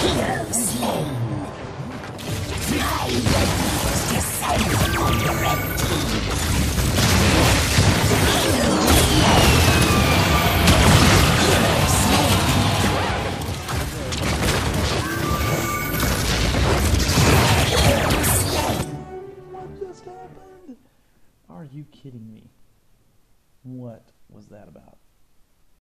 Hero slain. My weapons descend on the red team. What just happened? Are you kidding me? What was that about?